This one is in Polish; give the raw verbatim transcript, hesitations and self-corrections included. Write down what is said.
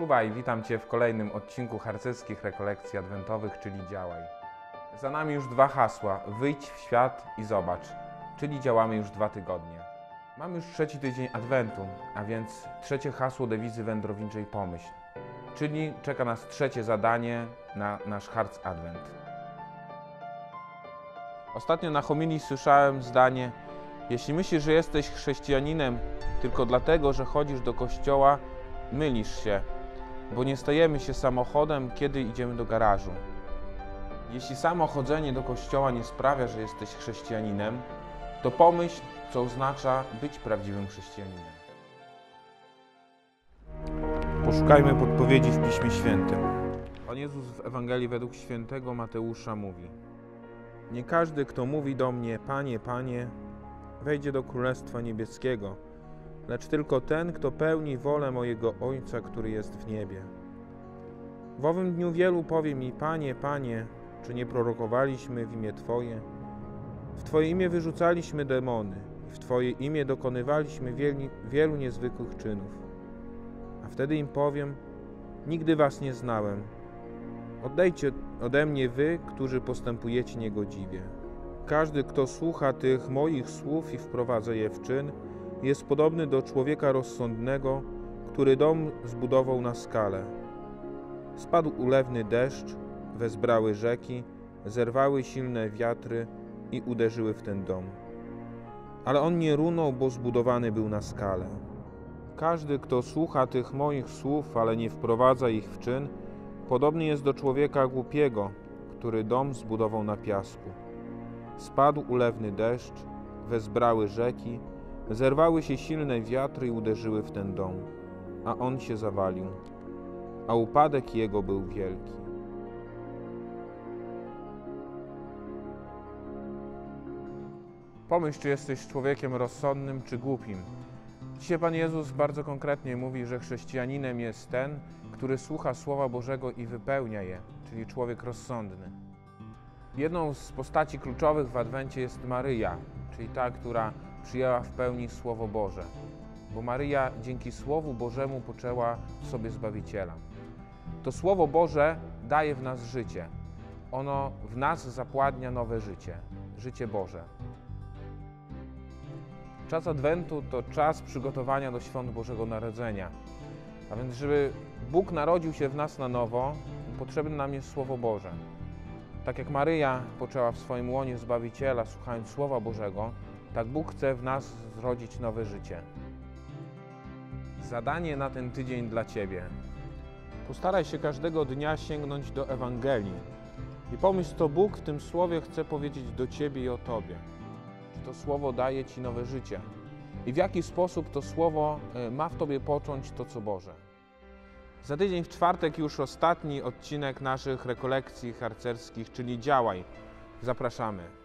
Czuwaj, witam Cię w kolejnym odcinku harcerskich rekolekcji adwentowych, czyli Działaj. Za nami już dwa hasła, wyjdź w świat i zobacz, czyli działamy już dwa tygodnie. Mamy już trzeci tydzień Adwentu, a więc trzecie hasło dewizy wędrowniczej Pomyśl, czyli czeka nas trzecie zadanie na nasz Harc Advent. Ostatnio na homilii słyszałem zdanie: jeśli myślisz, że jesteś chrześcijaninem tylko dlatego, że chodzisz do kościoła, mylisz się, bo nie stajemy się samochodem, kiedy idziemy do garażu. Jeśli samo chodzenie do kościoła nie sprawia, że jesteś chrześcijaninem, to pomyśl, co oznacza być prawdziwym chrześcijaninem. Poszukajmy podpowiedzi w Piśmie Świętym. Pan Jezus w Ewangelii według świętego Mateusza mówi: nie każdy, kto mówi do mnie, Panie, Panie, wejdzie do Królestwa Niebieskiego, lecz tylko ten, kto pełni wolę mojego Ojca, który jest w niebie. W owym dniu wielu powie mi: Panie, Panie, czy nie prorokowaliśmy w imię Twoje? W Twoje imię wyrzucaliśmy demony, w Twoje imię dokonywaliśmy wielu, wielu niezwykłych czynów. A wtedy im powiem: nigdy Was nie znałem. Odejdźcie ode mnie wy, którzy postępujecie niegodziwie. Każdy, kto słucha tych moich słów i wprowadza je w czyn, jest podobny do człowieka rozsądnego, który dom zbudował na skale. Spadł ulewny deszcz, wezbrały rzeki, zerwały silne wiatry i uderzyły w ten dom. Ale on nie runął, bo zbudowany był na skale. Każdy, kto słucha tych moich słów, ale nie wprowadza ich w czyn, podobny jest do człowieka głupiego, który dom zbudował na piasku. Spadł ulewny deszcz, wezbrały rzeki, zerwały się silne wiatry i uderzyły w ten dom, a on się zawalił, a upadek jego był wielki. Pomyśl, czy jesteś człowiekiem rozsądnym, czy głupim. Dzisiaj Pan Jezus bardzo konkretnie mówi, że chrześcijaninem jest ten, który słucha Słowa Bożego i wypełnia je, czyli człowiek rozsądny. Jedną z postaci kluczowych w Adwencie jest Maryja, czyli ta, która przyjęła w pełni Słowo Boże, bo Maryja dzięki Słowu Bożemu poczęła w sobie Zbawiciela. To Słowo Boże daje w nas życie. Ono w nas zapładnia nowe życie, życie Boże. Czas Adwentu to czas przygotowania do świąt Bożego Narodzenia. A więc, żeby Bóg narodził się w nas na nowo, potrzebne nam jest Słowo Boże. Tak jak Maryja poczęła w swoim łonie Zbawiciela, słuchając Słowa Bożego, tak Bóg chce w nas zrodzić nowe życie. Zadanie na ten tydzień dla Ciebie. Postaraj się każdego dnia sięgnąć do Ewangelii i pomyśl, co Bóg w tym Słowie chce powiedzieć do Ciebie i o Tobie. Czy to Słowo daje Ci nowe życie? I w jaki sposób to Słowo ma w Tobie począć to, co Boże. Za tydzień w czwartek już ostatni odcinek naszych rekolekcji harcerskich, czyli Działaj. Zapraszamy.